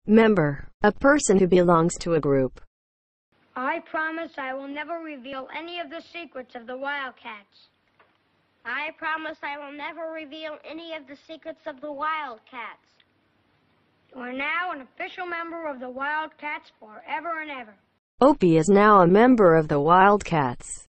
Member. A person who belongs to a group. I promise I will never reveal any of the secrets of the Wildcats. I promise I will never reveal any of the secrets of the Wildcats. You are now an official member of the Wildcats forever and ever. Opie is now a member of the Wildcats.